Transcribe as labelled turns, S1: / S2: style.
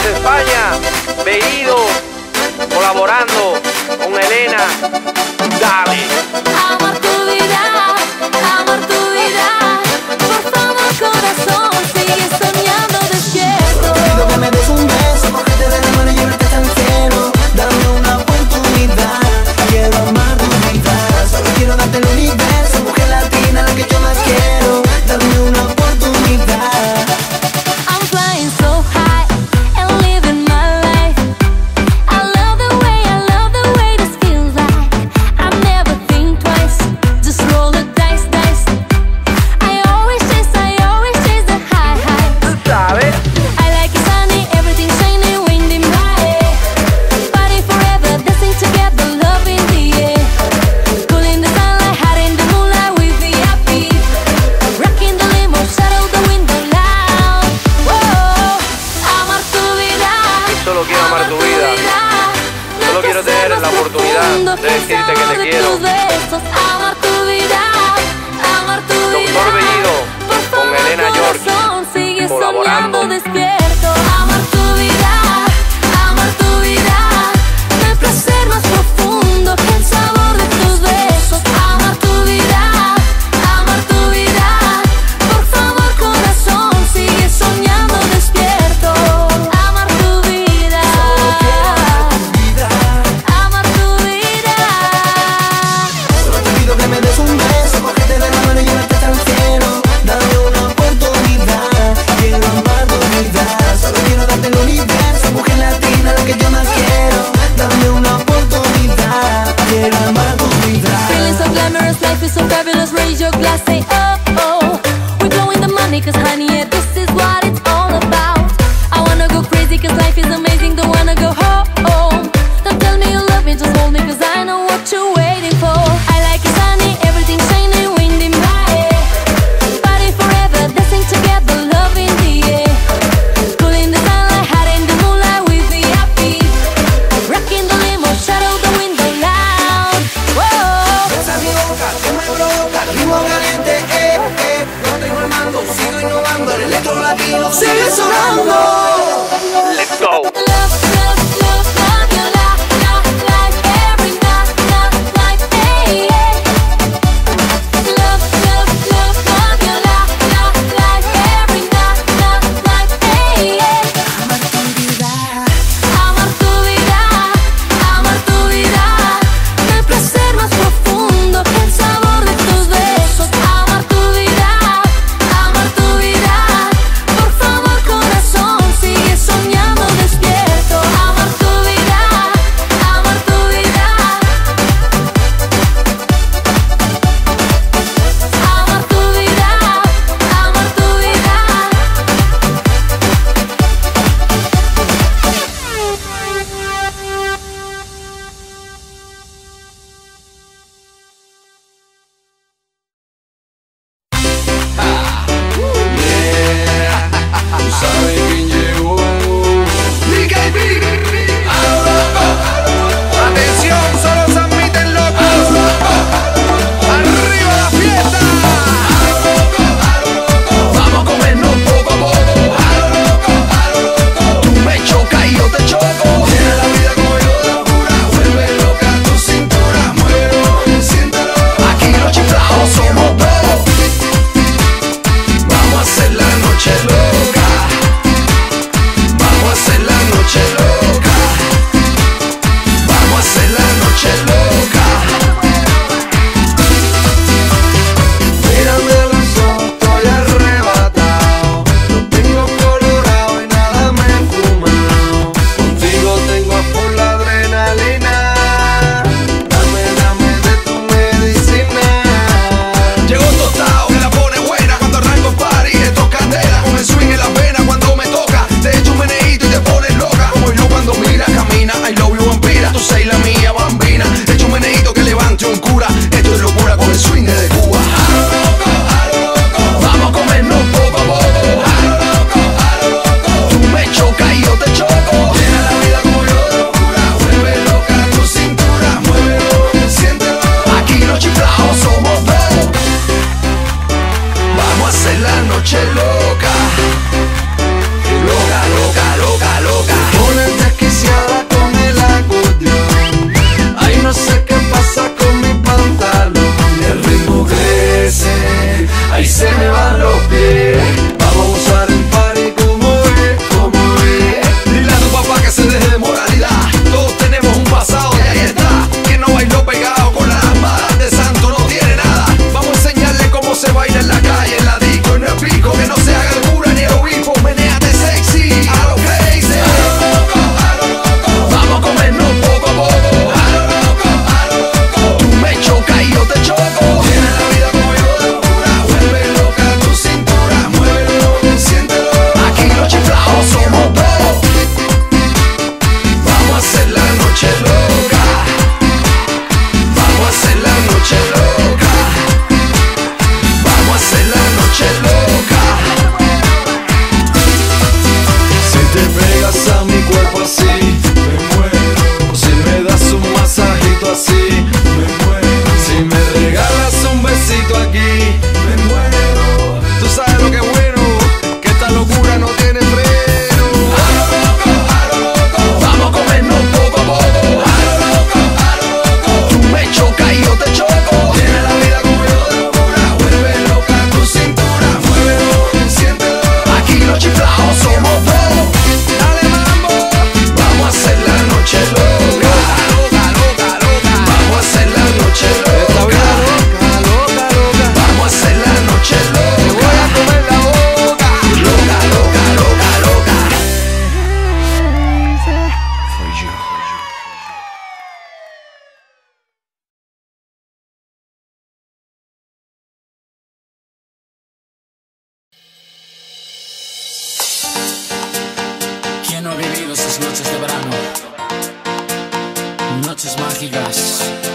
S1: desde España, Bellido, colaborando con Elena. Dale.
S2: Amar tu vida, por favor corazón, sigue soñando despierto.
S3: Solo te pido que me des un beso, cogerte de la mano y llevarte hasta el cielo. Dame una oportunidad, quiero amar tu vida. Solo quiero darte el universo, mujer latina, la que yo más quiero. Dame una oportunidad.
S2: I'm flying so high and living my life. I love the way this feels like. I never think twice, just roll the dice. I always chase the high.
S1: Tú sabes.
S2: I like it sunny, everything shiny, windy, bright. Party forever, dancing together, love in the air. Cool in the sunlight, hot in the moonlight, we VIP. Rocking the limo, shadow the window loud. Whoa, amar tu vida.
S1: Solo quiero amar tu vida. Solo quiero tener la oportunidad de decirte que te quiero.
S2: Amar tu vida,
S1: Doctor Bellido, con Elena York,
S2: sigue
S1: colaborando.
S2: soñando despierto. Amar tu vida, no hay placer más profundo que el sabor de tus besos. Amar tu vida, por favor corazón, sigue soñando despierto. Amar tu vida, amar tu vida.
S3: Solo te pido que me des un beso, cogerte de la mano y llevarte hasta el cielo. Dame una oportunidad, quiero amar tu vida. Solo quiero darte el universo, mujer latina, la que yo más quiero. Dame una oportunidad, quiero amar tu vida.
S2: Feeling so glamorous, life is so fabulous. Raise your glass, say oh oh. We're blowing the money, cause honey, yeah, this is what it's all about. I wanna go crazy, cause life is amazing. Don't wanna go home. Don't tell me you love me, just hold me, cause I know what you're waiting for. I like it sunny, everything shiny, windy, bright. Party forever, dancing together, love in the air. Cool in the sunlight, hot in the moonlight, we VIP. Rocking the limo, shadow the window loud. Whoa.
S3: Besa mi boca, que me provoca, ritmo caliente, no tengo el mando, sigo innovando, el electro latino sigue sonando.
S1: Let's go.
S2: Love your life every night, hey, yeah. Love your life every night, hey, yeah. Amar tu vida, no hay placer más profundo que el sabor de tus besos. Amar tu vida, por favor corazón,
S3: abajo somos dos.
S1: Dale mambo.
S3: Vamos a hacer la noche loca.
S1: Loca, loca, loca.
S3: Vamos a hacer la noche
S1: Esta vida
S3: loca.
S1: loca, loca, loca.
S3: Vamos a hacer la noche
S1: Te voy a
S3: loca.
S1: comer la boca.
S3: Loca, loca, loca, loca. For you.
S4: ¿Quién no ha vivido esas noches de verano? Noches mágicas.